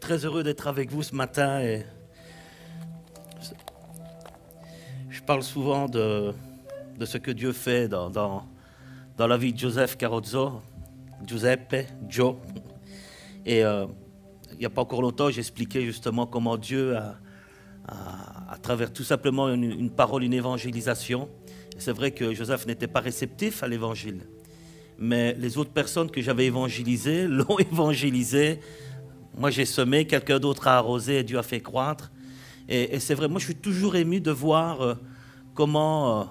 très heureux d'être avec vous ce matin. Et je parle souvent de ce que Dieu fait dans la vie de Joseph Carozzo, Giuseppe, Joe. Et il n'y a pas encore longtemps, j'expliquais justement comment Dieu à travers tout simplement une parole, une évangélisation. C'est vrai que Joseph n'était pas réceptif à l'évangile, mais les autres personnes que j'avais évangélisées l'ont évangélisé. Moi j'ai semé, quelqu'un d'autre a arrosé et Dieu a fait croître. Et c'est vrai, moi je suis toujours ému de voir comment,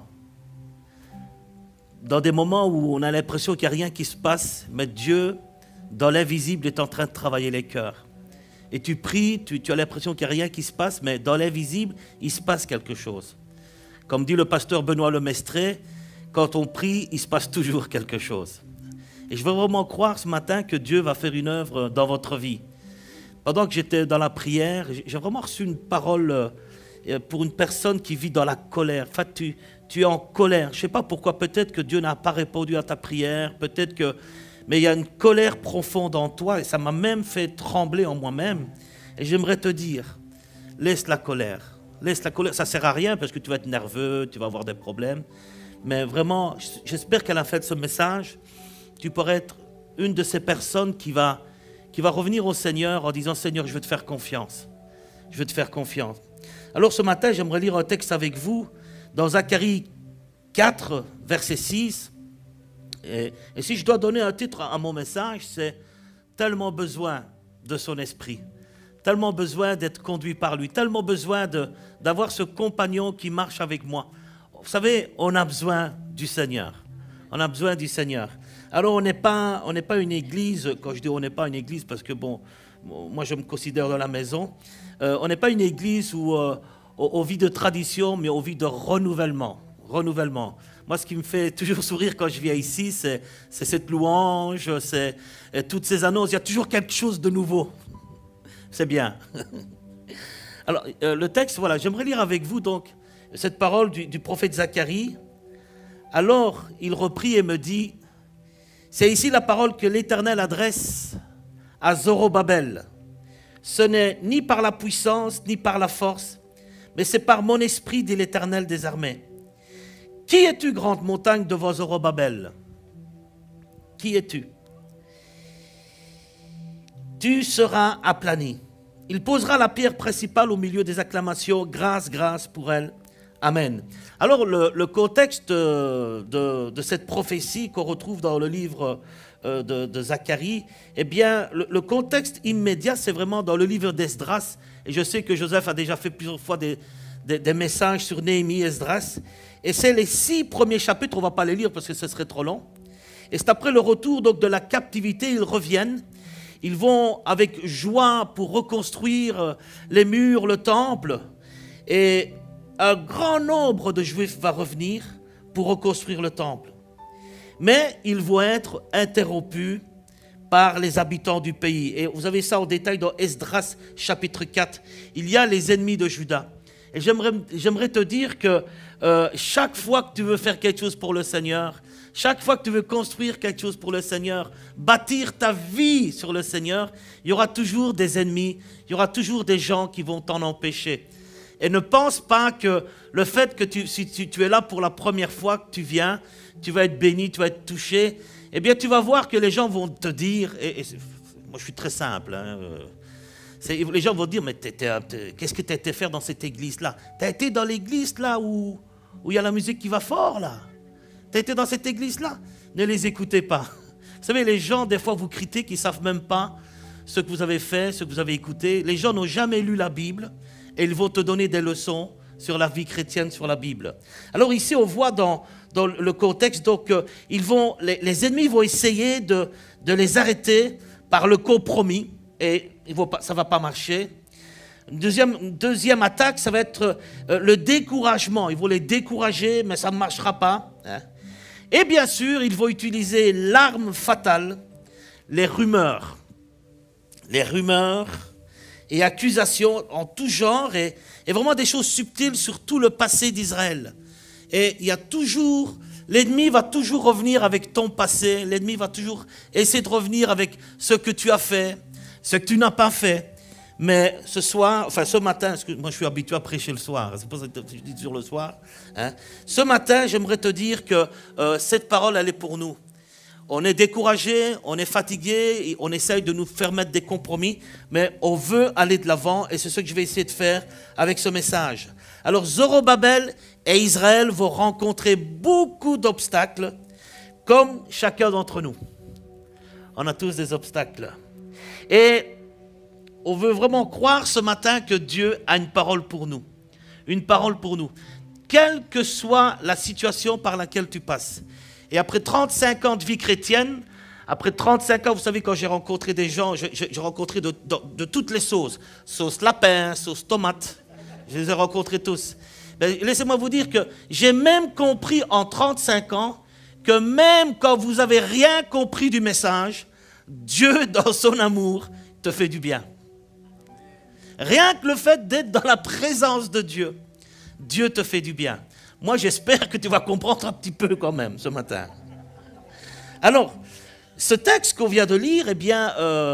dans des moments où on a l'impression qu'il n'y a rien qui se passe, mais Dieu, dans l'invisible, est en train de travailler les cœurs. Et tu pries, tu as l'impression qu'il n'y a rien qui se passe, mais dans l'invisible, il se passe quelque chose. Comme dit le pasteur Benoît Lemestré, quand on prie, il se passe toujours quelque chose. Et je veux vraiment croire ce matin que Dieu va faire une œuvre dans votre vie. Pendant que j'étais dans la prière, j'ai vraiment reçu une parole pour une personne qui vit dans la colère. En fait, tu es en colère. Je ne sais pas pourquoi, peut-être que Dieu n'a pas répondu à ta prière, peut-être que... Mais il y a une colère profonde en toi et ça m'a même fait trembler en moi-même. Et j'aimerais te dire, laisse la colère. Laisse la colère, ça ne sert à rien parce que tu vas être nerveux, tu vas avoir des problèmes. Mais vraiment, j'espère qu'à la fin de ce message, tu pourrais être une de ces personnes qui va revenir au Seigneur en disant « Seigneur, je veux te faire confiance. Je veux te faire confiance. » Alors ce matin, j'aimerais lire un texte avec vous dans Zacharie 4, verset 6. Et si je dois donner un titre à mon message, c'est « Tellement besoin de son esprit, tellement besoin d'être conduit par lui, tellement besoin d'avoir ce compagnon qui marche avec moi. » Vous savez, on a besoin du Seigneur. On a besoin du Seigneur. Alors on n'est pas une église, quand je dis on n'est pas une église, parce que bon, moi je me considère dans la maison, on n'est pas une église où on vit de tradition, mais on vit de renouvellement. Renouvellement. Moi, ce qui me fait toujours sourire quand je viens ici, c'est cette louange, c'est toutes ces annonces. Il y a toujours quelque chose de nouveau. C'est bien. Alors, le texte, voilà, j'aimerais lire avec vous donc cette parole du prophète Zacharie. Alors, il reprit et me dit, c'est ici la parole que l'Éternel adresse à Zorobabel. Ce n'est ni par la puissance, ni par la force, mais c'est par mon esprit, dit l'Éternel des armées. Qui es-tu, grande montagne devant Zorobabel? Qui es-tu? Tu seras aplani. Il posera la pierre principale au milieu des acclamations. Grâce, grâce pour elle. Amen. Alors, le contexte de cette prophétie qu'on retrouve dans le livre de Zacharie, eh bien, le contexte immédiat, c'est vraiment dans le livre d'Esdras. Et je sais que Joseph a déjà fait plusieurs fois des messages sur Néhémie et Esdras. Et c'est les 6 premiers chapitres, on ne va pas les lire parce que ce serait trop long. Et c'est après le retour donc, de la captivité, ils reviennent. Ils vont avec joie pour reconstruire les murs, le temple. Et un grand nombre de Juifs va revenir pour reconstruire le temple. Mais ils vont être interrompus par les habitants du pays. Et vous avez ça en détail dans Esdras chapitre 4. Il y a les ennemis de Juda. Et j'aimerais te dire que chaque fois que tu veux faire quelque chose pour le Seigneur, chaque fois que tu veux construire quelque chose pour le Seigneur, bâtir ta vie sur le Seigneur, il y aura toujours des ennemis, il y aura toujours des gens qui vont t'en empêcher. Et ne pense pas que le fait que si tu es là pour la première fois que tu viens, tu vas être béni, tu vas être touché, eh bien tu vas voir que les gens vont te dire, moi je suis très simple, hein, les gens vont dire, mais qu'est-ce que tu as été faire dans cette église-là? Tu as été dans l'église là où il y a la musique qui va fort là? Tu as été dans cette église-là? Ne les écoutez pas. Vous savez, les gens, des fois, vous critiquent, ils ne savent même pas ce que vous avez fait, ce que vous avez écouté. Les gens n'ont jamais lu la Bible et ils vont te donner des leçons sur la vie chrétienne, sur la Bible. Alors ici, on voit dans le contexte, donc, les ennemis vont essayer de les arrêter par le compromis. Et ça ne va pas marcher. Une deuxième attaque, ça va être le découragement. Ils vont les décourager, mais ça ne marchera pas. Hein. Et bien sûr, ils vont utiliser l'arme fatale, les rumeurs. Les rumeurs et accusations en tout genre et vraiment des choses subtiles sur tout le passé d'Israël. Et il y a toujours... L'ennemi va toujours revenir avec ton passé. L'ennemi va toujours essayer de revenir avec ce que tu as fait, ce que tu n'as pas fait. Mais ce soir, enfin ce matin, parce que moi je suis habitué à prêcher le soir, c'est pour ça que je dis toujours le soir. Hein. Ce matin, j'aimerais te dire que cette parole, elle est pour nous. On est découragé, on est fatigué, on essaye de nous faire mettre des compromis, mais on veut aller de l'avant et c'est ce que je vais essayer de faire avec ce message. Alors Zorobabel et Israël vont rencontrer beaucoup d'obstacles, comme chacun d'entre nous. On a tous des obstacles. Et on veut vraiment croire ce matin que Dieu a une parole pour nous. Une parole pour nous. Quelle que soit la situation par laquelle tu passes. Et après 35 ans de vie chrétienne, après 35 ans, vous savez, quand j'ai rencontré des gens, j'ai rencontré de toutes les sauces. Sauce lapin, sauce tomate. Je les ai rencontrés tous. Mais laissez-moi vous dire que j'ai même compris en 35 ans que même quand vous n'avez rien compris du message, Dieu, dans son amour, te fait du bien. Rien que le fait d'être dans la présence de Dieu, Dieu te fait du bien. Moi, j'espère que tu vas comprendre un petit peu quand même ce matin. Alors, ce texte qu'on vient de lire, eh bien,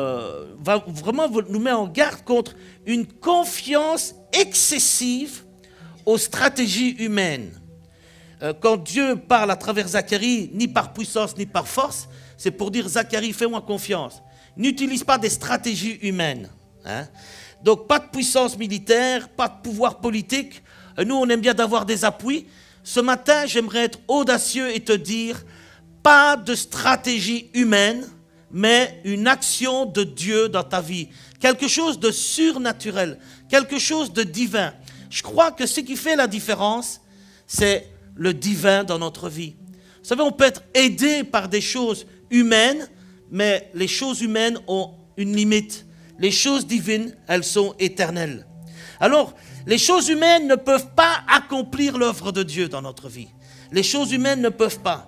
va vraiment nous mettre en garde contre une confiance excessive aux stratégies humaines. Quand Dieu parle à travers Zacharie, ni par puissance ni par force, c'est pour dire Zacharie, fais-moi confiance. N'utilise pas des stratégies humaines. Hein. Donc, pas de puissance militaire, pas de pouvoir politique. Nous, on aime bien d'avoir des appuis. Ce matin, j'aimerais être audacieux et te dire, pas de stratégie humaine, mais une action de Dieu dans ta vie. Quelque chose de surnaturel, quelque chose de divin. Je crois que ce qui fait la différence, c'est le divin dans notre vie. Vous savez, on peut être aidé par des choses humaines, mais les choses humaines ont une limite. Les choses divines, elles sont éternelles. Alors, les choses humaines ne peuvent pas accomplir l'œuvre de Dieu dans notre vie. Les choses humaines ne peuvent pas.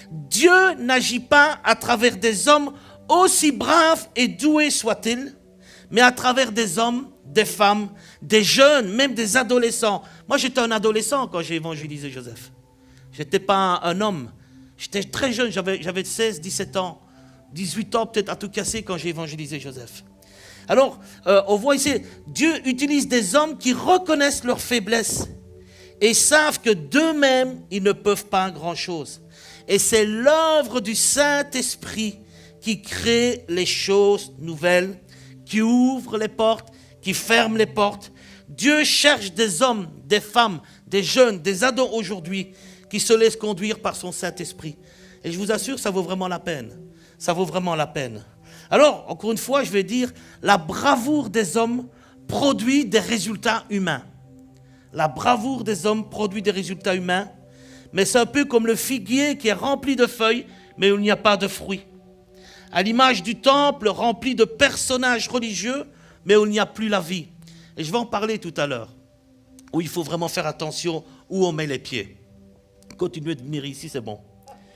Dieu n'agit pas à travers des hommes aussi braves et doués soient-ils, mais à travers des hommes, des femmes, des jeunes, même des adolescents. Moi, j'étais un adolescent quand j'ai évangélisé Joseph. Je n'étais pas un homme. J'étais très jeune, j'avais 16, 17 ans, 18 ans peut-être à tout casser quand j'ai évangélisé Joseph. Alors, on voit ici, Dieu utilise des hommes qui reconnaissent leurs faiblesses et savent que d'eux-mêmes, ils ne peuvent pas grand-chose. Et c'est l'œuvre du Saint-Esprit qui crée les choses nouvelles, qui ouvre les portes, qui ferme les portes. Dieu cherche des hommes, des femmes, des jeunes, des ados aujourd'hui qui se laissent conduire par son Saint-Esprit. Et je vous assure, ça vaut vraiment la peine. Ça vaut vraiment la peine. Alors, encore une fois, je vais dire, la bravoure des hommes produit des résultats humains. La bravoure des hommes produit des résultats humains, mais c'est un peu comme le figuier qui est rempli de feuilles, mais où il n'y a pas de fruits. À l'image du temple rempli de personnages religieux, mais où il n'y a plus la vie. Et je vais en parler tout à l'heure, où il faut vraiment faire attention où on met les pieds. Continuez de venir ici, c'est bon.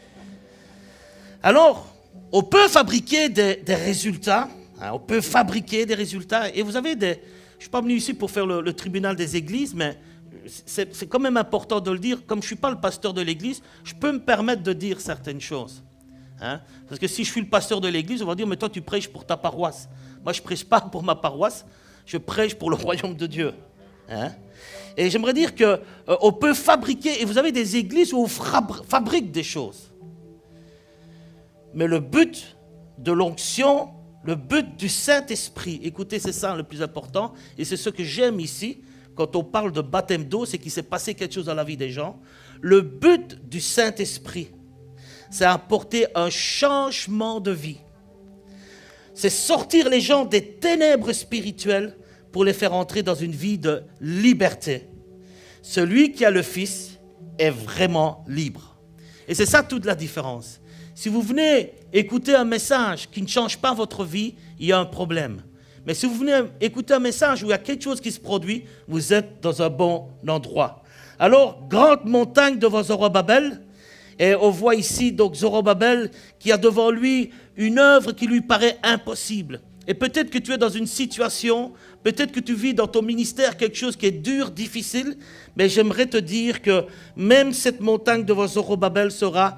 Alors, on peut fabriquer des résultats, hein, on peut fabriquer des résultats, et vous avez des... Je ne suis pas venu ici pour faire le tribunal des églises, mais c'est quand même important de le dire. Comme je ne suis pas le pasteur de l'église, je peux me permettre de dire certaines choses. Hein, parce que si je suis le pasteur de l'église, on va dire, mais toi tu prêches pour ta paroisse. Moi je ne prêche pas pour ma paroisse, je prêche pour le royaume de Dieu. Hein. Et j'aimerais dire qu'on peut fabriquer, et vous avez des églises où on fabrique des choses. Mais le but de l'onction, le but du Saint-Esprit, écoutez, c'est ça le plus important, et c'est ce que j'aime ici, quand on parle de baptême d'eau, c'est qu'il s'est passé quelque chose dans la vie des gens. Le but du Saint-Esprit, c'est apporter un changement de vie. C'est sortir les gens des ténèbres spirituelles pour les faire entrer dans une vie de liberté. Celui qui a le Fils est vraiment libre. Et c'est ça toute la différence. Si vous venez écouter un message qui ne change pas votre vie, il y a un problème. Mais si vous venez écouter un message où il y a quelque chose qui se produit, vous êtes dans un bon endroit. Alors, grande montagne devant Zorobabel, et on voit ici donc Zorobabel qui a devant lui une œuvre qui lui paraît impossible. Et peut-être que tu es dans une situation, peut-être que tu vis dans ton ministère quelque chose qui est dur, difficile, mais j'aimerais te dire que même cette montagne devant Zorobabel sera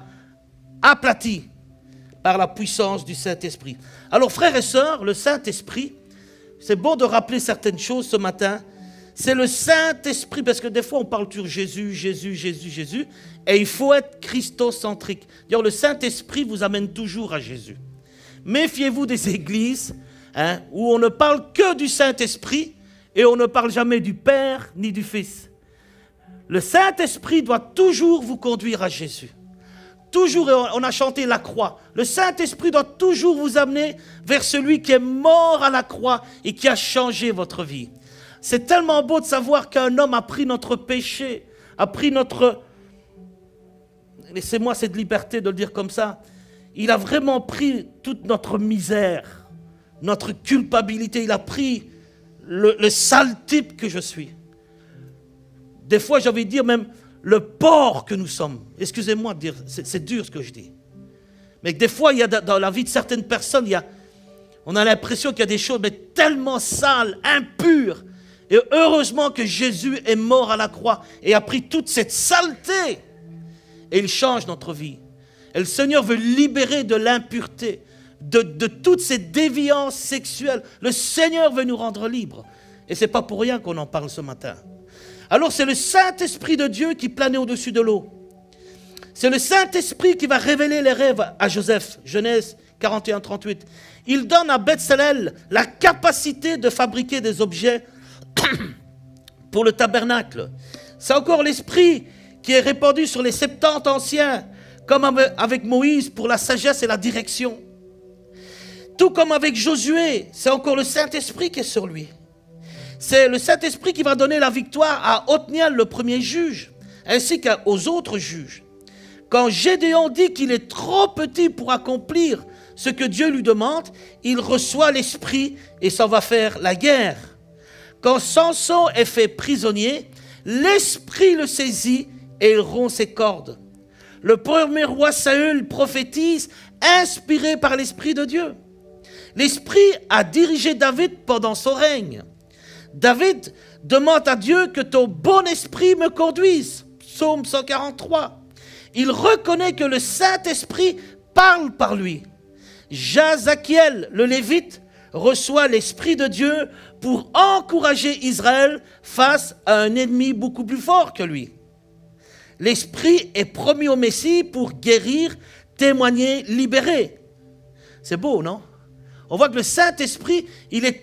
aplati par la puissance du Saint-Esprit. Alors frères et sœurs, le Saint-Esprit, c'est bon de rappeler certaines choses ce matin. C'est le Saint-Esprit, parce que des fois on parle sur Jésus, Jésus, Jésus, Jésus, et il faut être christocentrique. D'ailleurs, le Saint-Esprit vous amène toujours à Jésus. Méfiez-vous des églises où on ne parle que du Saint-Esprit et on ne parle jamais du Père ni du Fils. Le Saint-Esprit doit toujours vous conduire à Jésus. Toujours, on a chanté la croix. Le Saint-Esprit doit toujours vous amener vers celui qui est mort à la croix et qui a changé votre vie. C'est tellement beau de savoir qu'un homme a pris notre péché, a pris notre... Laissez-moi cette liberté de le dire comme ça. Il a vraiment pris toute notre misère, notre culpabilité. Il a pris le sale type que je suis. Des fois, j'ai envie de dire même le porc que nous sommes. Excusez-moi de dire, c'est dur ce que je dis. Mais des fois, il y a dans la vie de certaines personnes, on a l'impression qu'il y a des choses mais tellement sales, impures. Et heureusement que Jésus est mort à la croix et a pris toute cette saleté. Et il change notre vie. Et le Seigneur veut libérer de l'impureté, de toutes ces déviances sexuelles. Le Seigneur veut nous rendre libres. Et ce n'est pas pour rien qu'on en parle ce matin. Alors c'est le Saint-Esprit de Dieu qui planait au-dessus de l'eau. C'est le Saint-Esprit qui va révéler les rêves à Joseph. Genèse 41, 38. Il donne à Bethsalel la capacité de fabriquer des objets pour le tabernacle. C'est encore l'Esprit qui est répandu sur les 70 anciens, comme avec Moïse pour la sagesse et la direction. Tout comme avec Josué, c'est encore le Saint-Esprit qui est sur lui. C'est le Saint-Esprit qui va donner la victoire à Othniel, le premier juge, ainsi qu'aux autres juges. Quand Gédéon dit qu'il est trop petit pour accomplir ce que Dieu lui demande, il reçoit l'Esprit et s'en va faire la guerre. Quand Samson est fait prisonnier, l'Esprit le saisit et il rompt ses cordes. Le premier roi Saül prophétise inspiré par l'Esprit de Dieu. L'Esprit a dirigé David pendant son règne. David demande à Dieu que ton bon esprit me conduise. Psaume 143. Il reconnaît que le Saint-Esprit parle par lui. Jazakiel, le Lévite, reçoit l'Esprit de Dieu pour encourager Israël face à un ennemi beaucoup plus fort que lui. L'Esprit est promis au Messie pour guérir, témoigner, libérer. C'est beau, non? On voit que le Saint-Esprit, il est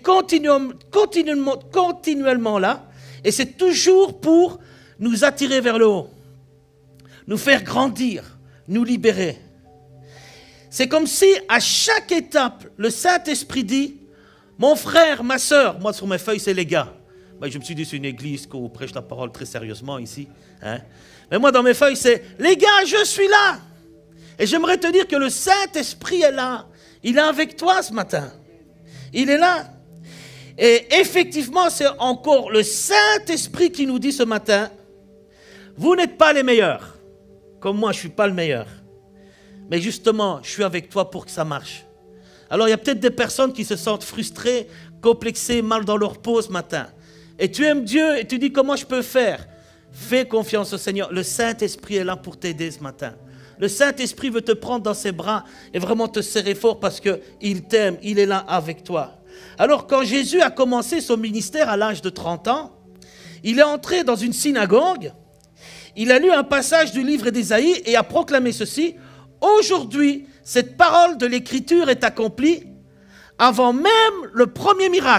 continuellement là, et c'est toujours pour nous attirer vers le haut, nous faire grandir, nous libérer. C'est comme si à chaque étape, le Saint-Esprit dit, mon frère, ma soeur, moi sur mes feuilles c'est les gars. Ben, je me suis dit c'est une église qu'on prêche la parole très sérieusement ici. Hein? Mais moi dans mes feuilles c'est, les gars, je suis là. Et j'aimerais te dire que le Saint-Esprit est là. Il est avec toi ce matin. Il est là. Et effectivement, c'est encore le Saint-Esprit qui nous dit ce matin, vous n'êtes pas les meilleurs. Comme moi, je ne suis pas le meilleur. Mais justement, je suis avec toi pour que ça marche. Alors, il y a peut-être des personnes qui se sentent frustrées, complexées, mal dans leur peau ce matin. Et tu aimes Dieu et tu dis, comment je peux faire? Fais confiance au Seigneur. Le Saint-Esprit est là pour t'aider ce matin. Le Saint-Esprit veut te prendre dans ses bras et vraiment te serrer fort parce qu'il t'aime, il est là avec toi. Alors quand Jésus a commencé son ministère à l'âge de 30 ans, il est entré dans une synagogue, il a lu un passage du livre d'Ésaïe et a proclamé ceci, « Aujourd'hui, cette parole de l'Écriture est accomplie avant même le premier miracle. »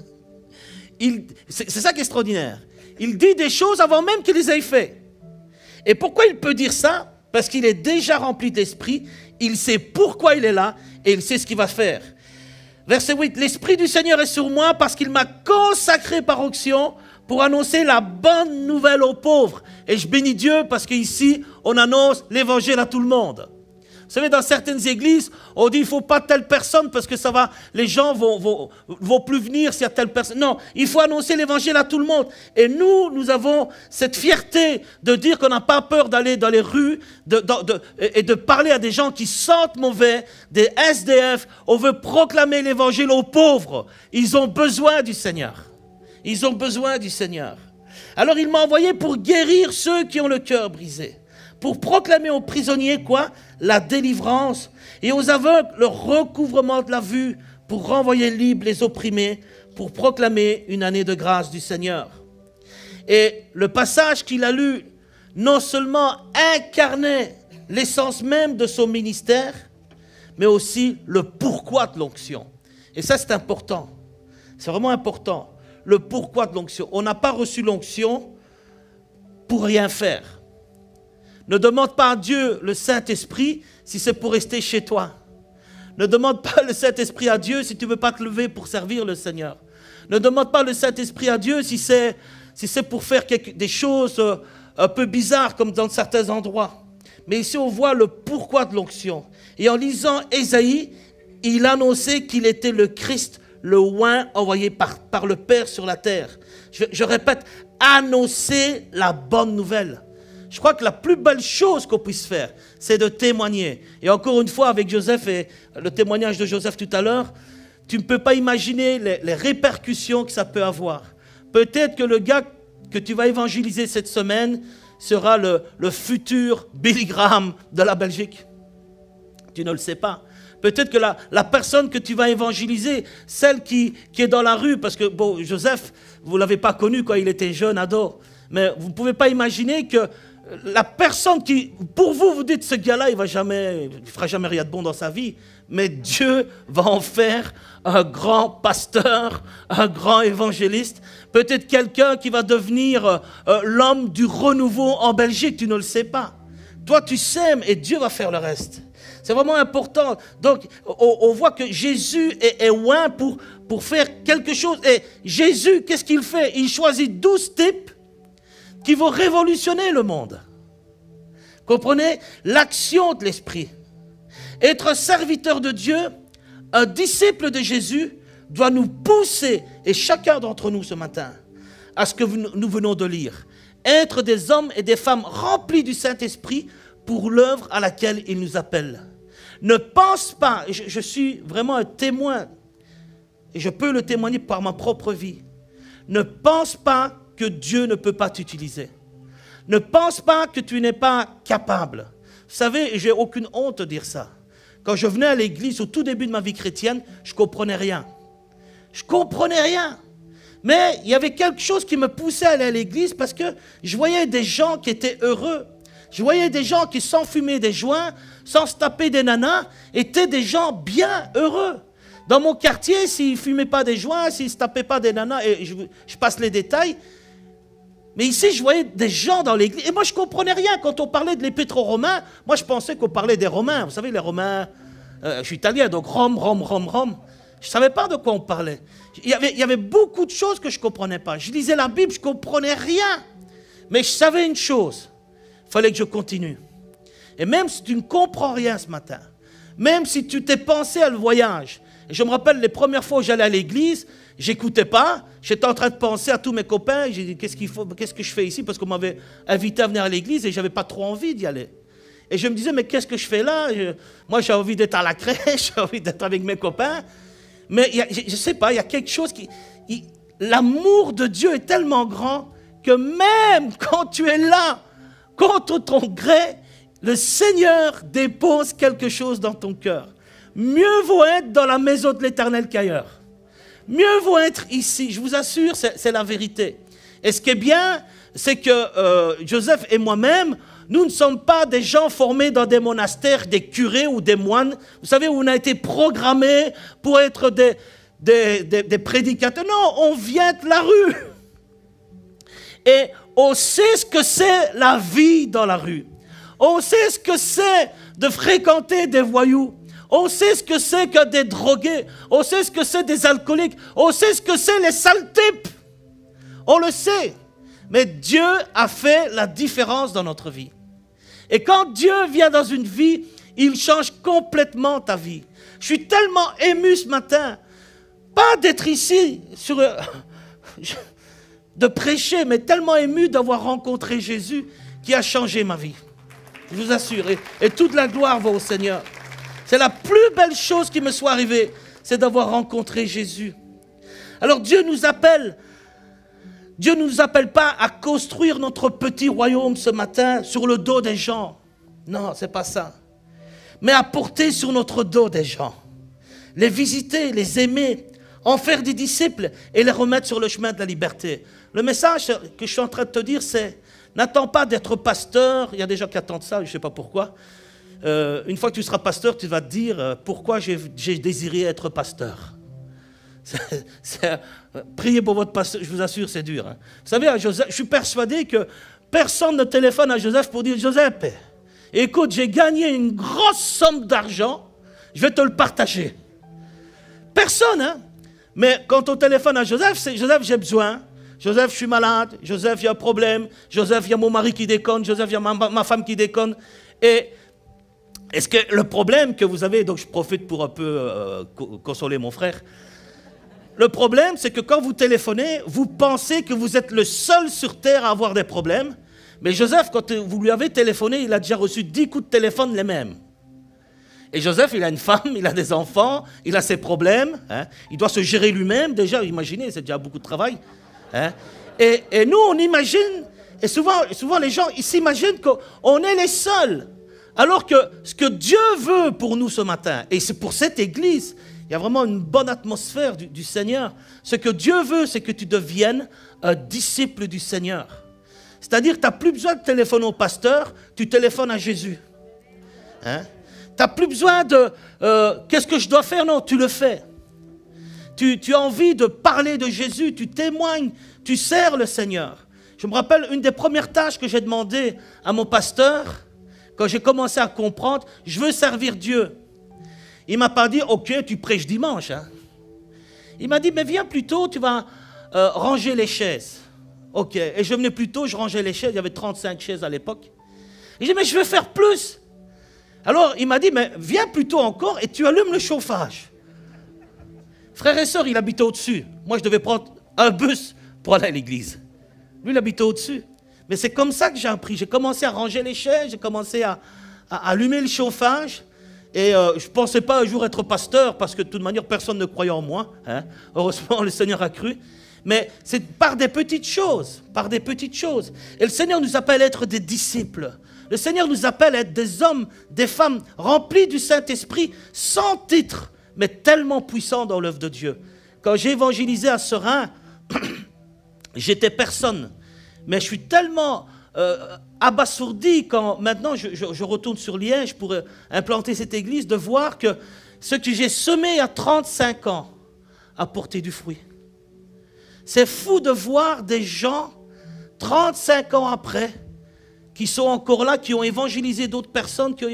C'est ça qui est extraordinaire. Il dit des choses avant même qu'il les ait fait. Et pourquoi il peut dire ça? Parce qu'il est déjà rempli d'esprit, il sait pourquoi il est là et il sait ce qu'il va faire. Verset 8, « L'Esprit du Seigneur est sur moi parce qu'il m'a consacré par onction pour annoncer la bonne nouvelle aux pauvres. » Et je bénis Dieu parce qu'ici, on annonce l'évangile à tout le monde. Vous savez, dans certaines églises, on dit il ne faut pas telle personne parce que ça va, les gens vont plus venir s'il y a telle personne. Non, il faut annoncer l'évangile à tout le monde. Et nous avons cette fierté de dire qu'on n'a pas peur d'aller dans les rues et de parler à des gens qui sentent mauvais, des SDF. On veut proclamer l'évangile aux pauvres. Ils ont besoin du Seigneur. Ils ont besoin du Seigneur. Alors il m'a envoyé pour guérir ceux qui ont le cœur brisé. Pour proclamer aux prisonniers quoi? La délivrance. Et aux aveugles, le recouvrement de la vue. pour renvoyer libres les opprimés, pour proclamer une année de grâce du Seigneur. Et le passage qu'il a lu, non seulement incarnait l'essence même de son ministère, mais aussi le pourquoi de l'onction. Et ça, c'est important. C'est vraiment important. Le pourquoi de l'onction. On n'a pas reçu l'onction pour rien faire. Ne demande pas à Dieu le Saint-Esprit si c'est pour rester chez toi. Ne demande pas le Saint-Esprit à Dieu si tu ne veux pas te lever pour servir le Seigneur. Ne demande pas le Saint-Esprit à Dieu si c'est pour faire des choses un peu bizarres comme dans certains endroits. Mais ici on voit le pourquoi de l'onction. Et en lisant Ésaïe, il annonçait qu'il était le Christ, le oint envoyé par le Père sur la terre. Je répète, annoncer la bonne nouvelle. Je crois que la plus belle chose qu'on puisse faire, c'est de témoigner. Et encore une fois, avec Joseph et le témoignage de Joseph tout à l'heure, tu ne peux pas imaginer les répercussions que ça peut avoir. Peut-être que le gars que tu vas évangéliser cette semaine sera le futur Billy Graham de la Belgique. Tu ne le sais pas. Peut-être que la personne que tu vas évangéliser, celle qui est dans la rue, parce que bon, Joseph, vous ne l'avez pas connu quand il était jeune, ado, mais vous ne pouvez pas imaginer que la personne qui, pour vous, vous dites, ce gars-là, il ne fera jamais rien de bon dans sa vie, mais Dieu va en faire un grand pasteur, un grand évangéliste, peut-être quelqu'un qui va devenir l'homme du renouveau en Belgique, tu ne le sais pas. Toi, tu sèmes et Dieu va faire le reste. C'est vraiment important. Donc, on voit que Jésus est oint pour faire quelque chose. Et Jésus, qu'est-ce qu'il fait? Il choisit 12 types qui vont révolutionner le monde. Comprenez? L'action de l'Esprit. Être serviteur de Dieu, un disciple de Jésus, doit nous pousser, et chacun d'entre nous ce matin, à ce que nous venons de lire. Être des hommes et des femmes remplis du Saint-Esprit pour l'œuvre à laquelle il nous appelle. Ne pense pas, je suis vraiment un témoin, et je peux le témoigner par ma propre vie. Ne pense pas que Dieu ne peut pas t'utiliser. Ne pense pas que tu n'es pas capable. Vous savez, j'ai aucune honte de dire ça. Quand je venais à l'église au tout début de ma vie chrétienne, je ne comprenais rien. Je ne comprenais rien. Mais il y avait quelque chose qui me poussait à aller à l'église parce que je voyais des gens qui étaient heureux. Je voyais des gens qui, sans fumer des joints, sans se taper des nanas, étaient des gens bien heureux. Dans mon quartier, s'ils ne fumaient pas des joints, s'ils ne se tapaient pas des nanas, et je passe les détails, mais ici, je voyais des gens dans l'église. Et moi, je ne comprenais rien. Quand on parlait de l'épître aux Romains, moi, je pensais qu'on parlait des Romains. Vous savez, les Romains, je suis italien, donc Rome. Je ne savais pas de quoi on parlait. Il y avait beaucoup de choses que je ne comprenais pas. Je lisais la Bible, je ne comprenais rien. Mais je savais une chose. Il fallait que je continue. Et même si tu ne comprends rien ce matin, même si tu t'es pensé à le voyage, et je me rappelle les premières fois où j'allais à l'église, j'écoutais pas, j'étais en train de penser à tous mes copains, j'ai dit qu'est-ce que je fais ici, parce qu'on m'avait invité à venir à l'église et je n'avais pas trop envie d'y aller. Et je me disais, mais qu'est-ce que je fais là? Moi j'ai envie d'être à la crèche, j'ai envie d'être avec mes copains, mais je ne sais pas, il y a quelque chose l'amour de Dieu est tellement grand que même quand tu es là, contre ton gré, le Seigneur dépose quelque chose dans ton cœur. Mieux vaut être dans la maison de l'Éternel qu'ailleurs. Mieux vaut être ici, je vous assure, c'est la vérité. Et ce qui est bien, c'est que Joseph et moi-même, nous ne sommes pas des gens formés dans des monastères, des curés ou des moines. Vous savez, où on a été programmés pour être des prédicateurs. Non, on vient de la rue. Et on sait ce que c'est la vie dans la rue. On sait ce que c'est de fréquenter des voyous. On sait ce que c'est que des drogués. On sait ce que c'est des alcooliques. On sait ce que c'est les sales types. On le sait. Mais Dieu a fait la différence dans notre vie. Et quand Dieu vient dans une vie, il change complètement ta vie. Je suis tellement ému ce matin. Pas d'être ici, de prêcher, mais tellement ému d'avoir rencontré Jésus qui a changé ma vie. Je vous assure. Et toute la gloire va au Seigneur. C'est la plus belle chose qui me soit arrivée, c'est d'avoir rencontré Jésus. Alors Dieu nous appelle. Dieu ne nous appelle pas à construire notre petit royaume ce matin sur le dos des gens. Non, ce n'est pas ça. Mais à porter sur notre dos des gens. les visiter, les aimer, en faire des disciples et les remettre sur le chemin de la liberté. Le message que je suis en train de te dire, c'est, n'attends pas d'être pasteur. Il y a des gens qui attendent ça, je ne sais pas pourquoi. Une fois que tu seras pasteur, tu vas te dire pourquoi j'ai désiré être pasteur. Priez pour votre pasteur, je vous assure, c'est dur. Hein. Vous savez, à Joseph, je suis persuadé que personne ne téléphone à Joseph pour dire « Joseph, écoute, j'ai gagné une grosse somme d'argent, je vais te le partager. » Personne, hein. Mais quand on téléphone à Joseph, c'est « Joseph, j'ai besoin. Joseph, je suis malade. Joseph, il y a un problème. Joseph, il y a mon mari qui déconne. Joseph, il y a ma femme qui déconne. » Et est-ce que le problème que vous avez, donc je profite pour un peu consoler mon frère, le problème, c'est que quand vous téléphonez, vous pensez que vous êtes le seul sur terre à avoir des problèmes. Mais Joseph, quand vous lui avez téléphoné, il a déjà reçu 10 coups de téléphone les mêmes. Et Joseph, il a une femme, il a des enfants, il a ses problèmes. Hein. Il doit se gérer lui-même déjà, imaginez, c'est déjà beaucoup de travail. Hein. Et nous, on imagine, et souvent les gens, ils s'imaginent qu'on est les seuls. Alors que ce que Dieu veut pour nous ce matin, et c'est pour cette église, il y a vraiment une bonne atmosphère du Seigneur. Ce que Dieu veut, c'est que tu deviennes un disciple du Seigneur. C'est-à-dire que tu n'as plus besoin de téléphoner au pasteur, tu téléphones à Jésus. Hein? Tu n'as plus besoin de qu'est-ce que je dois faire? Non, tu le fais. Tu as envie de parler de Jésus, tu témoignes, tu sers le Seigneur. Je me rappelle une des premières tâches que j'ai demandé à mon pasteur, quand j'ai commencé à comprendre, je veux servir Dieu. Il ne m'a pas dit, ok, tu prêches dimanche. Hein. Il m'a dit, mais viens plus tôt, tu vas ranger les chaises. Ok, et je venais plus tôt, je rangeais les chaises, il y avait 35 chaises à l'époque. J'ai dit, mais je veux faire plus. Alors, il m'a dit, mais viens plus tôt encore et tu allumes le chauffage. Frères et sœurs, il habitait au-dessus. Moi, je devais prendre un bus pour aller à l'église. Lui, il habitait au-dessus. Mais c'est comme ça que j'ai appris. J'ai commencé à ranger les chaises, j'ai commencé à allumer le chauffage. Et je ne pensais pas un jour être pasteur parce que de toute manière, personne ne croyait en moi. Hein. Heureusement, le Seigneur a cru. Mais c'est par des petites choses, par des petites choses. Et le Seigneur nous appelle à être des disciples. Le Seigneur nous appelle à être des hommes, des femmes remplis du Saint-Esprit, sans titre, mais tellement puissants dans l'œuvre de Dieu. Quand j'ai évangélisé à Seraing, j'étais personne. Mais je suis tellement abasourdi quand maintenant je retourne sur Liège pour implanter cette église, de voir que ce que j'ai semé à 35 ans a porté du fruit. C'est fou de voir des gens, 35 ans après, qui sont encore là, qui ont évangélisé d'autres personnes, qui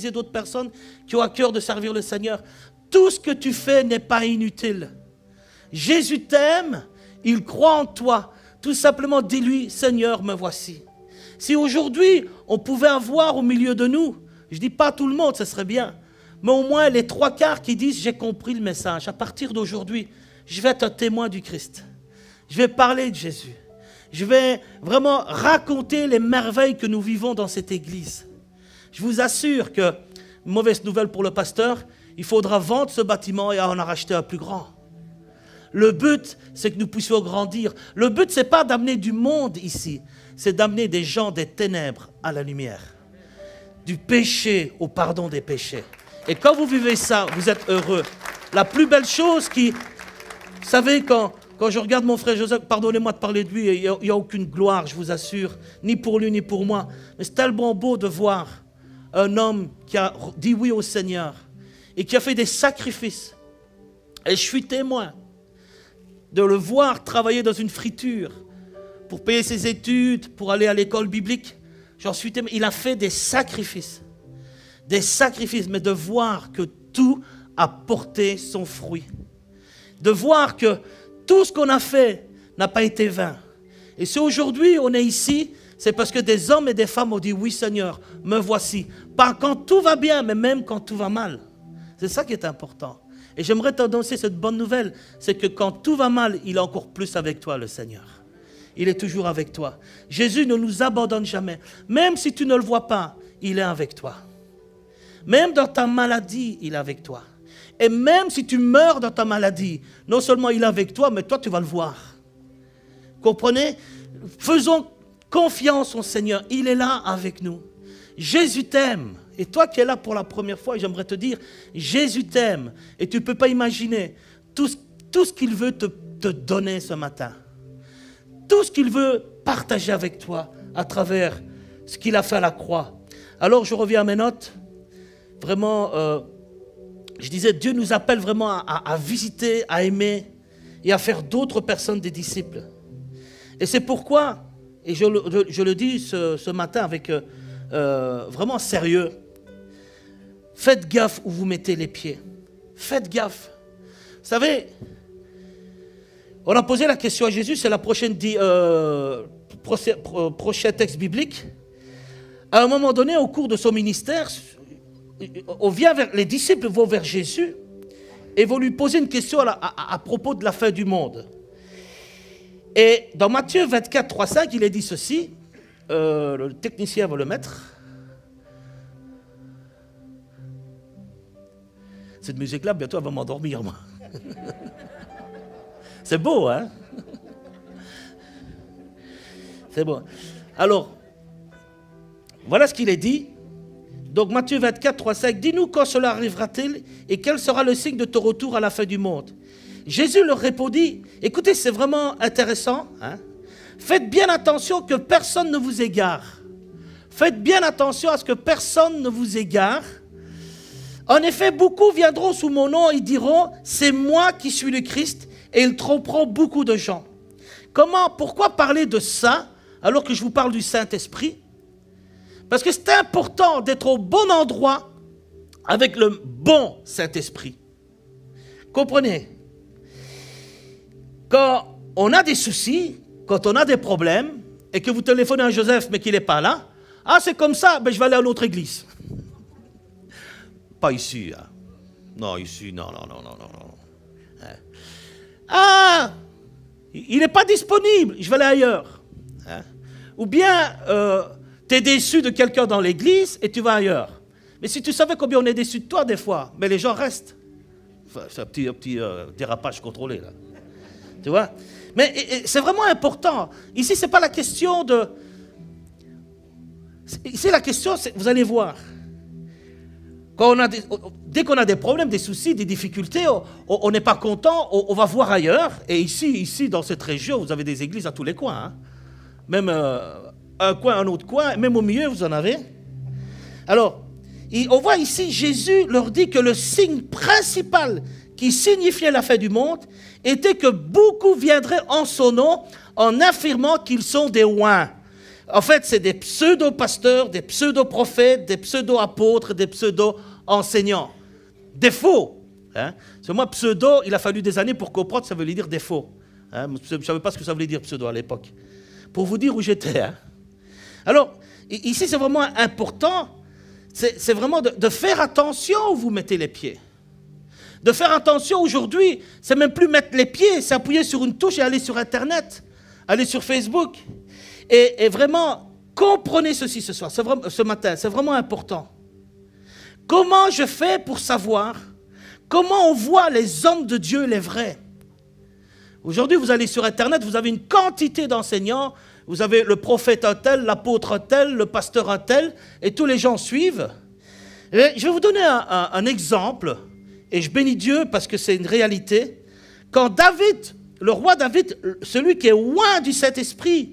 ont à cœur de servir le Seigneur. Tout ce que tu fais n'est pas inutile. Jésus t'aime, il croit en toi. Tout simplement, dis-lui, Seigneur, me voici. Si aujourd'hui, on pouvait avoir au milieu de nous, je ne dis pas tout le monde, ce serait bien, mais au moins les 3/4 qui disent, j'ai compris le message. À partir d'aujourd'hui, je vais être un témoin du Christ. Je vais parler de Jésus. Je vais vraiment raconter les merveilles que nous vivons dans cette église. Je vous assure que, mauvaise nouvelle pour le pasteur, il faudra vendre ce bâtiment et en racheter un plus grand. Le but, c'est que nous puissions grandir. Le but, ce n'est pas d'amener du monde ici, c'est d'amener des gens des ténèbres à la lumière. Du péché au pardon des péchés. Et quand vous vivez ça, vous êtes heureux. La plus belle chose qui... Vous savez, quand je regarde mon frère Joseph, pardonnez-moi de parler de lui, il n'y a aucune gloire, je vous assure, ni pour lui, ni pour moi. Mais c'est tellement beau de voir un homme qui a dit oui au Seigneur et qui a fait des sacrifices. Et je suis témoin de le voir travailler dans une friture pour payer ses études, pour aller à l'école biblique. J'en suis témoin. Il a fait des sacrifices, mais de voir que tout a porté son fruit. De voir que tout ce qu'on a fait n'a pas été vain. Et si aujourd'hui on est ici, c'est parce que des hommes et des femmes ont dit, oui Seigneur, me voici. Pas quand tout va bien, mais même quand tout va mal. C'est ça qui est important. Et j'aimerais t'annoncer cette bonne nouvelle, c'est que quand tout va mal, il est encore plus avec toi, le Seigneur. Il est toujours avec toi. Jésus ne nous abandonne jamais. Même si tu ne le vois pas, il est avec toi. Même dans ta maladie, il est avec toi. Et même si tu meurs dans ta maladie, non seulement il est avec toi, mais toi tu vas le voir. Comprenez? Faisons confiance au Seigneur. Il est là avec nous. Jésus t'aime. Et toi qui es là pour la première fois, j'aimerais te dire, Jésus t'aime. Et tu ne peux pas imaginer tout ce qu'il veut te donner ce matin. Tout ce qu'il veut partager avec toi à travers ce qu'il a fait à la croix. Alors je reviens à mes notes. Vraiment, je disais, Dieu nous appelle vraiment à visiter, à aimer et à faire d'autres personnes des disciples. Et c'est pourquoi, et je le dis ce matin avec vraiment sérieux, faites gaffe où vous mettez les pieds. Faites gaffe. Vous savez, on a posé la question à Jésus, c'est la prochain texte biblique. À un moment donné, au cours de son ministère, les disciples vont vers Jésus et vont lui poser une question à propos de la fin du monde. Et dans Matthieu 24, 3, 5, il est dit ceci, le technicien va le mettre. Cette musique-là, bientôt, elle va m'endormir, moi. C'est beau, hein? C'est beau. Alors, voilà ce qu'il est dit. Donc, Matthieu 24, 3, 5, dis-nous quand cela arrivera-t-il et quel sera le signe de ton retour à la fin du monde? Jésus leur répondit, écoutez, c'est vraiment intéressant, hein? Faites bien attention que personne ne vous égare. Faites bien attention à ce que personne ne vous égare. En effet, beaucoup viendront sous mon nom et diront, c'est moi qui suis le Christ, et ils tromperont beaucoup de gens. Pourquoi parler de ça alors que je vous parle du Saint-Esprit? Parce que c'est important d'être au bon endroit avec le bon Saint-Esprit. Comprenez? Quand on a des soucis, quand on a des problèmes, et que vous téléphonez à Joseph mais qu'il n'est pas là, ah c'est comme ça, ben, je vais aller à l'autre église. Pas ici. Hein. Non, ici, non. Hein. Ah, il n'est pas disponible, je vais aller ailleurs. Hein. Ou bien, tu es déçu de quelqu'un dans l'église et tu vas ailleurs. Mais si tu savais combien on est déçu de toi des fois, mais les gens restent. Enfin, c'est un petit dérapage contrôlé, là. Tu vois? Mais c'est vraiment important. Ici, ce n'est pas la question de... Ici, la question, vous allez voir. Dès qu'on a des problèmes, des soucis, des difficultés, on n'est pas content, on va voir ailleurs. Et ici, dans cette région, vous avez des églises à tous les coins. Hein. Même un coin, un autre coin, même au milieu, vous en avez. Alors, on voit ici, Jésus leur dit que le signe principal qui signifiait la fin du monde était que beaucoup viendraient en son nom en affirmant qu'ils sont des oints. En fait, c'est des pseudo-pasteurs, des pseudo-prophètes, des pseudo-apôtres, des pseudo-enseignants. Des faux. Hein? Parce que moi, pseudo, il a fallu des années pour comprendre que ça voulait dire des faux. Hein? Je ne savais pas ce que ça voulait dire pseudo à l'époque. Pour vous dire où j'étais. Hein? Alors, ici, c'est vraiment important. C'est vraiment de faire attention où vous mettez les pieds. De faire attention aujourd'hui, c'est même plus mettre les pieds, c'est appuyer sur une touche et aller sur Internet, aller sur Facebook. Et vraiment, comprenez ceci ce matin, c'est vraiment important. Comment je fais pour savoir comment on voit les hommes de Dieu, les vrais? Aujourd'hui, vous allez sur Internet, vous avez une quantité d'enseignants, vous avez le prophète un tel, l'apôtre un tel, le pasteur un tel, et tous les gens suivent. Et je vais vous donner un exemple, et je bénis Dieu parce que c'est une réalité. Quand David, le roi David, celui qui est loin du Saint-Esprit,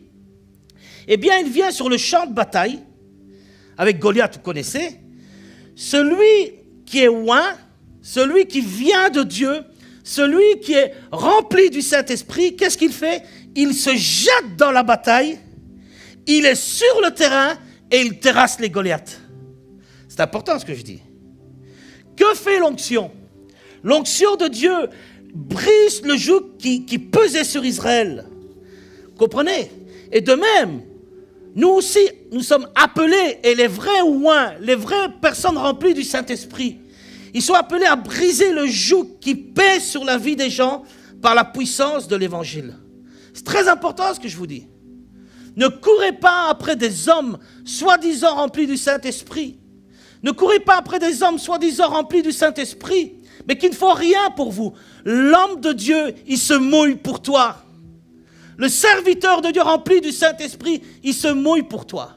eh bien, il vient sur le champ de bataille, avec Goliath, vous connaissez. Celui qui est loin, celui qui vient de Dieu, celui qui est rempli du Saint-Esprit, qu'est-ce qu'il fait? Il se jette dans la bataille, il est sur le terrain et il terrasse les Goliaths. C'est important ce que je dis. Que fait l'onction? L'onction de Dieu brise le joug qui pesait sur Israël. Comprenez? Et de même, nous aussi, nous sommes appelés, et les vrais ouins, les vraies personnes remplies du Saint-Esprit, ils sont appelés à briser le joug qui pèse sur la vie des gens par la puissance de l'Évangile. C'est très important ce que je vous dis. Ne courez pas après des hommes soi-disant remplis du Saint-Esprit. Ne courez pas après des hommes soi-disant remplis du Saint-Esprit, mais qui ne font rien pour vous. L'homme de Dieu, il se mouille pour toi. Le serviteur de Dieu rempli du Saint-Esprit, il se mouille pour toi.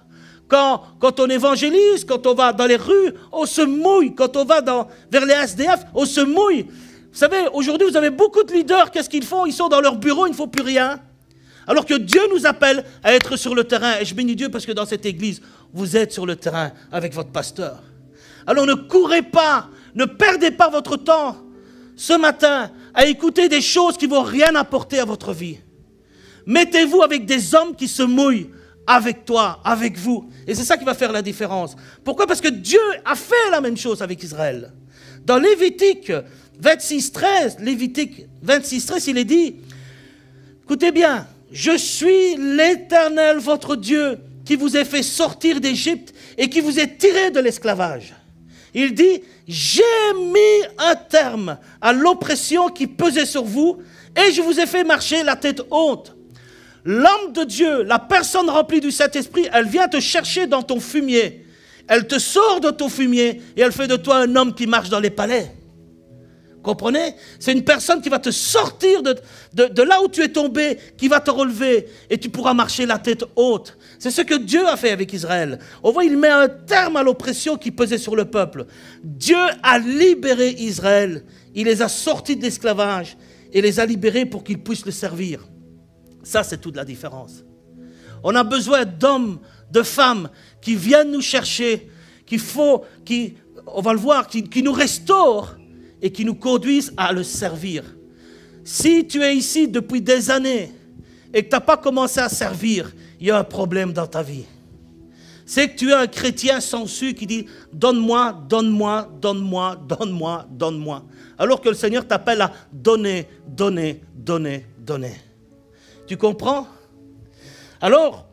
Quand on évangélise, quand on va dans les rues, on se mouille. Quand on va vers les SDF, on se mouille. Vous savez, aujourd'hui, vous avez beaucoup de leaders, qu'est-ce qu'ils font? Ils sont dans leur bureau, ils ne font plus rien. Alors que Dieu nous appelle à être sur le terrain. Et je bénis Dieu parce que dans cette église, vous êtes sur le terrain avec votre pasteur. Alors ne courez pas, ne perdez pas votre temps ce matin à écouter des choses qui ne vont rien apporter à votre vie. Mettez-vous avec des hommes qui se mouillent avec toi, avec vous. Et c'est ça qui va faire la différence. Pourquoi? Parce que Dieu a fait la même chose avec Israël. Dans Lévitique 26, 13, il est dit, écoutez bien, je suis l'Éternel, votre Dieu, qui vous ai fait sortir d'Égypte et qui vous est tiré de l'esclavage. Il dit, j'ai mis un terme à l'oppression qui pesait sur vous et je vous ai fait marcher la tête haute. L'homme de Dieu, la personne remplie du Saint-Esprit, elle vient te chercher dans ton fumier. Elle te sort de ton fumier et elle fait de toi un homme qui marche dans les palais. Comprenez? C'est une personne qui va te sortir de là où tu es tombé, qui va te relever et tu pourras marcher la tête haute. C'est ce que Dieu a fait avec Israël. On voit, il met un terme à l'oppression qui pesait sur le peuple. Dieu a libéré Israël. Il les a sortis de l'esclavage et les a libérés pour qu'ils puissent le servir. Ça, c'est toute la différence. On a besoin d'hommes, de femmes qui viennent nous chercher, on va le voir, qui nous restaurent et qui nous conduisent à le servir. Si tu es ici depuis des années et que tu n'as pas commencé à servir, il y a un problème dans ta vie. C'est que tu es un chrétien sensu qui dit « donne-moi, donne-moi, donne-moi, donne-moi, donne-moi ». Alors que le Seigneur t'appelle à donner, donner, donner, donner. Tu comprends? Alors,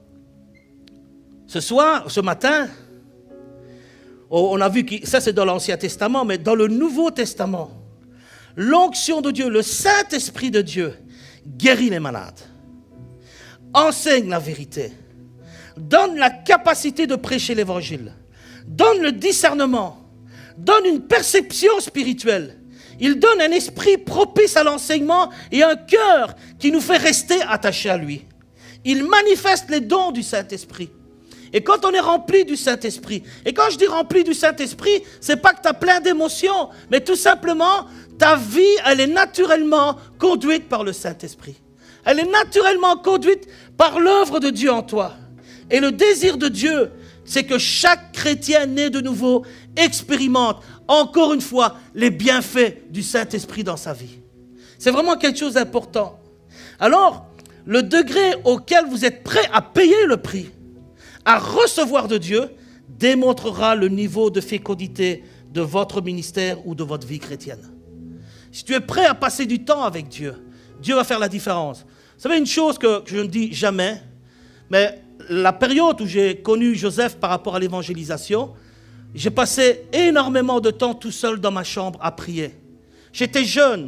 ce matin, on a vu que ça c'est dans l'Ancien Testament, mais dans le Nouveau Testament, l'onction de Dieu, le Saint-Esprit de Dieu, guérit les malades, enseigne la vérité, donne la capacité de prêcher l'Évangile, donne le discernement, donne une perception spirituelle. Il donne un esprit propice à l'enseignement et un cœur qui nous fait rester attachés à lui. Il manifeste les dons du Saint-Esprit. Et quand on est rempli du Saint-Esprit, et quand je dis rempli du Saint-Esprit, c'est pas que tu as plein d'émotions, mais tout simplement, ta vie, elle est naturellement conduite par le Saint-Esprit. Elle est naturellement conduite par l'œuvre de Dieu en toi. Et le désir de Dieu, c'est que chaque chrétien né de nouveau expérimente encore une fois les bienfaits du Saint-Esprit dans sa vie. C'est vraiment quelque chose d'important. Alors, le degré auquel vous êtes prêt à payer le prix, à recevoir de Dieu, démontrera le niveau de fécondité de votre ministère ou de votre vie chrétienne. Si tu es prêt à passer du temps avec Dieu, Dieu va faire la différence. Vous savez une chose que je ne dis jamais, mais la période où j'ai connu Joseph par rapport à l'évangélisation, j'ai passé énormément de temps tout seul dans ma chambre à prier. J'étais jeune.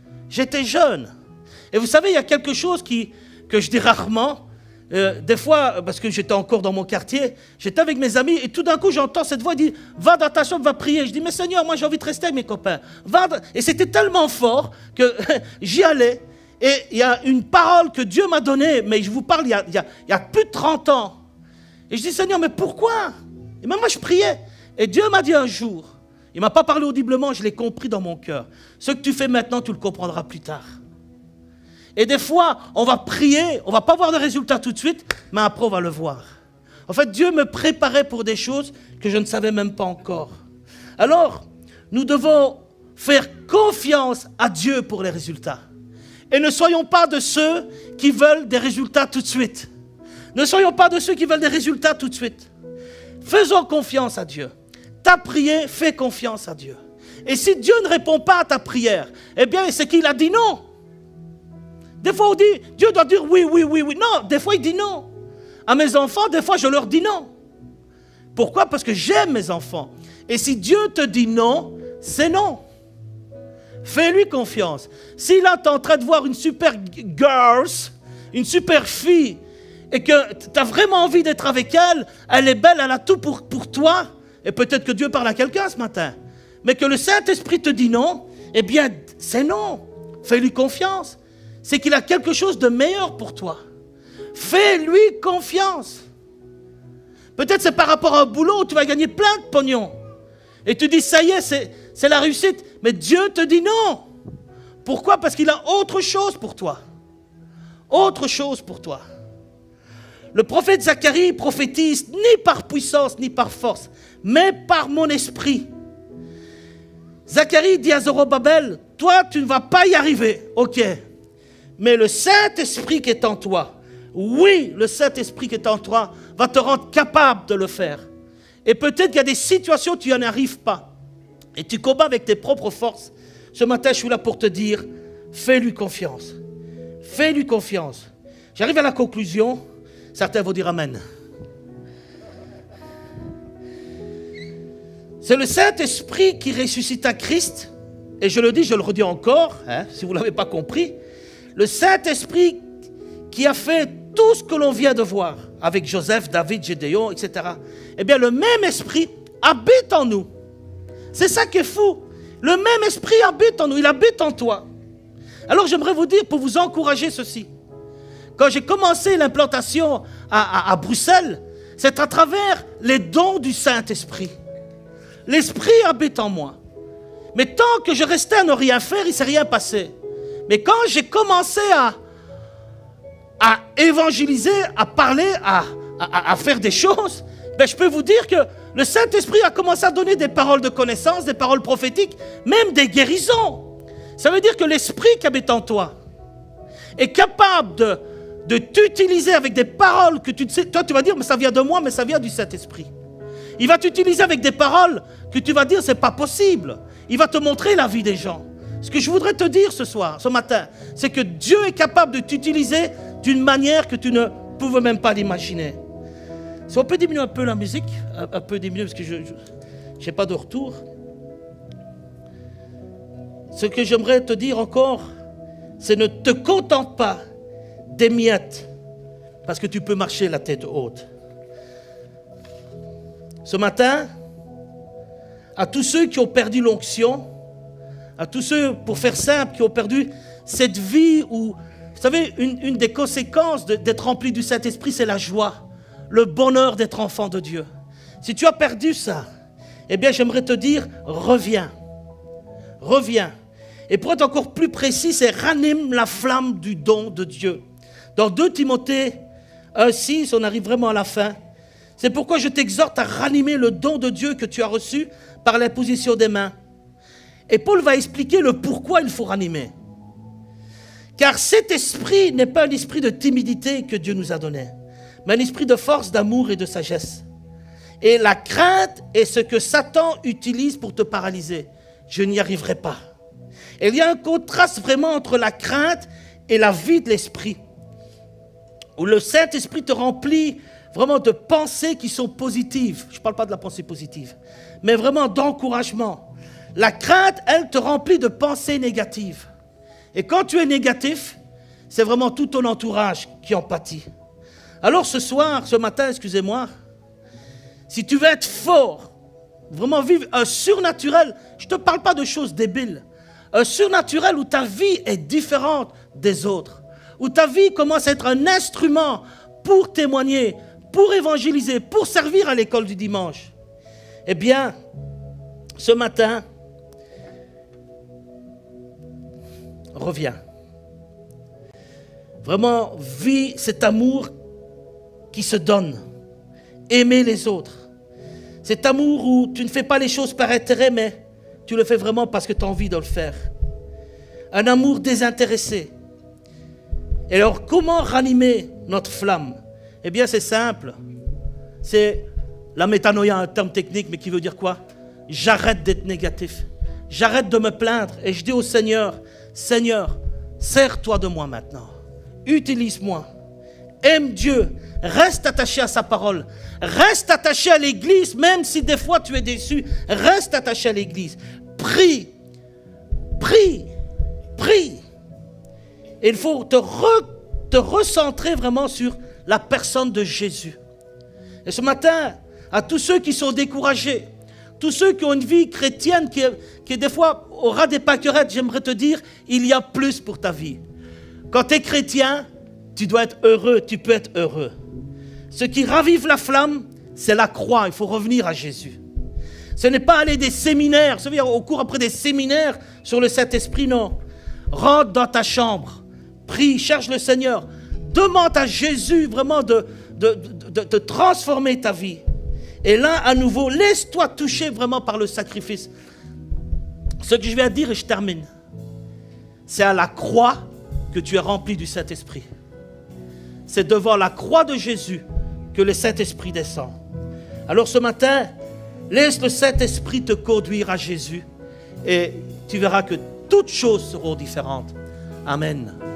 Et vous savez, il y a quelque chose que je dis rarement. Des fois, parce que j'étais encore dans mon quartier, j'étais avec mes amis et tout d'un coup j'entends cette voix dire « Va dans ta chambre, va prier ». Je dis « Mais Seigneur, moi j'ai envie de rester avec mes copains. » Et c'était tellement fort que j'y allais. Et il y a une parole que Dieu m'a donnée, mais je vous parle il y a plus de 30 ans. Et je dis « Seigneur, mais pourquoi ?» Et même moi je priais. Et Dieu m'a dit un jour, il ne m'a pas parlé audiblement, je l'ai compris dans mon cœur. Ce que tu fais maintenant, tu le comprendras plus tard. Et des fois, on va prier, on ne va pas voir de résultat tout de suite, mais après on va le voir. En fait, Dieu me préparait pour des choses que je ne savais même pas encore. Alors, nous devons faire confiance à Dieu pour les résultats. Et ne soyons pas de ceux qui veulent des résultats tout de suite. Ne soyons pas de ceux qui veulent des résultats tout de suite. Faisons confiance à Dieu. Ta prière, fais confiance à Dieu. Et si Dieu ne répond pas à ta prière, eh bien, c'est qu'il a dit non. Des fois, on dit, Dieu doit dire oui, oui, oui, oui. Non, des fois, il dit non. À mes enfants, des fois, je leur dis non. Pourquoi? Parce que j'aime mes enfants. Et si Dieu te dit non, c'est non. Fais-lui confiance. Si là, tu es en train de voir une super girl, une super fille, et que tu as vraiment envie d'être avec elle, elle est belle, elle a tout pour toi, et peut-être que Dieu parle à quelqu'un ce matin, mais que le Saint-Esprit te dit non, eh bien, c'est non. Fais-lui confiance. C'est qu'il a quelque chose de meilleur pour toi. Fais-lui confiance. Peut-être c'est par rapport à un boulot où tu vas gagner plein de pognon. Et tu dis, ça y est, c'est la réussite. Mais Dieu te dit non. Pourquoi? Parce qu'il a autre chose pour toi. Autre chose pour toi. Le prophète Zacharie prophétise ni par puissance ni par force, mais par mon esprit. Zacharie dit à Zorobabel, toi tu ne vas pas y arriver, ok. Mais le Saint-Esprit qui est en toi, oui, le Saint-Esprit qui est en toi va te rendre capable de le faire. Et peut-être qu'il y a des situations où tu n'y arrives pas. Et tu combats avec tes propres forces. Ce matin, je suis là pour te dire, fais-lui confiance. Fais-lui confiance. J'arrive à la conclusion. Certains vont dire Amen. C'est le Saint-Esprit qui ressuscita Christ. Et je le dis, je le redis encore, si vous ne l'avez pas compris. Le Saint-Esprit qui a fait tout ce que l'on vient de voir avec Joseph, David, Gédéon, etc. Eh bien, le même esprit habite en nous. C'est ça qui est fou. Le même esprit habite en nous, il habite en toi. Alors, j'aimerais vous dire, pour vous encourager ceci. Quand j'ai commencé l'implantation à Bruxelles, c'est à travers les dons du Saint-Esprit. L'Esprit habite en moi. Mais tant que je restais à ne rien faire, il ne s'est rien passé. Mais quand j'ai commencé à évangéliser, à parler, à faire des choses, ben je peux vous dire que le Saint-Esprit a commencé à donner des paroles de connaissance, des paroles prophétiques, même des guérisons. Ça veut dire que l'Esprit qui habite en toi est capable de t'utiliser avec des paroles que tu sais. Toi, tu vas dire, mais ça vient de moi, mais ça vient du Saint-Esprit. Il va t'utiliser avec des paroles que tu vas dire, c'est pas possible. Il va te montrer la vie des gens. Ce que je voudrais te dire ce matin, c'est que Dieu est capable de t'utiliser d'une manière que tu ne pouvais même pas l'imaginer. Si on peut diminuer un peu la musique, un peu diminuer parce que je n'ai pas de retour. Ce que j'aimerais te dire encore, c'est ne te contente pas des miettes, parce que tu peux marcher la tête haute. Ce matin, à tous ceux qui ont perdu l'onction, à tous ceux, pour faire simple, qui ont perdu cette vie où, vous savez, une des conséquences d'être rempli du Saint-Esprit, c'est la joie, le bonheur d'être enfant de Dieu. Si tu as perdu ça, eh bien, j'aimerais te dire, reviens. Reviens. Et pour être encore plus précis, c'est ranime la flamme du don de Dieu. Dans 2 Timothée 1,6, on arrive vraiment à la fin. C'est pourquoi je t'exhorte à ranimer le don de Dieu que tu as reçu par l'imposition des mains. Et Paul va expliquer le pourquoi il faut ranimer. Car cet esprit n'est pas un esprit de timidité que Dieu nous a donné, mais un esprit de force, d'amour et de sagesse. Et la crainte est ce que Satan utilise pour te paralyser. Je n'y arriverai pas. Et il y a un contraste vraiment entre la crainte et la vie de l'esprit, où le Saint-Esprit te remplit vraiment de pensées qui sont positives. Je ne parle pas de la pensée positive, mais vraiment d'encouragement. La crainte, elle te remplit de pensées négatives. Et quand tu es négatif, c'est vraiment tout ton entourage qui en pâtit. Alors ce matin, excusez-moi, si tu veux être fort, vraiment vivre un surnaturel, je ne te parle pas de choses débiles, un surnaturel où ta vie est différente des autres, où ta vie commence à être un instrument pour témoigner, pour évangéliser, pour servir à l'école du dimanche. Eh bien, ce matin, reviens. Vraiment, vis cet amour qui se donne. Aimer les autres. Cet amour où tu ne fais pas les choses par intérêt, mais tu le fais vraiment parce que tu as envie de le faire. Un amour désintéressé. Et alors, comment ranimer notre flamme? Eh bien, c'est simple. C'est la métanoïa, un terme technique, mais qui veut dire quoi? J'arrête d'être négatif. J'arrête de me plaindre et je dis au Seigneur, Seigneur, sers-toi de moi maintenant. Utilise-moi. Aime Dieu. Reste attaché à sa parole. Reste attaché à l'église, même si des fois tu es déçu. Reste attaché à l'église. Prie. Prie. Prie. Et il faut te recentrer vraiment sur la personne de Jésus. Et ce matin, à tous ceux qui sont découragés, tous ceux qui ont une vie chrétienne qui des fois aura des pâquerettes, j'aimerais te dire, il y a plus pour ta vie. Quand tu es chrétien, tu dois être heureux, tu peux être heureux. Ce qui ravive la flamme, c'est la croix. Il faut revenir à Jésus. Ce n'est pas aller des séminaires, vous savez, au cours après des séminaires sur le Saint-Esprit, non. Rentre dans ta chambre, prie, cherche le Seigneur. Demande à Jésus vraiment de transformer ta vie. Et là, à nouveau, laisse-toi toucher vraiment par le sacrifice. Ce que je vais dire, et je termine, c'est à la croix que tu es rempli du Saint-Esprit. C'est devant la croix de Jésus que le Saint-Esprit descend. Alors ce matin, laisse le Saint-Esprit te conduire à Jésus et tu verras que toutes choses seront différentes. Amen.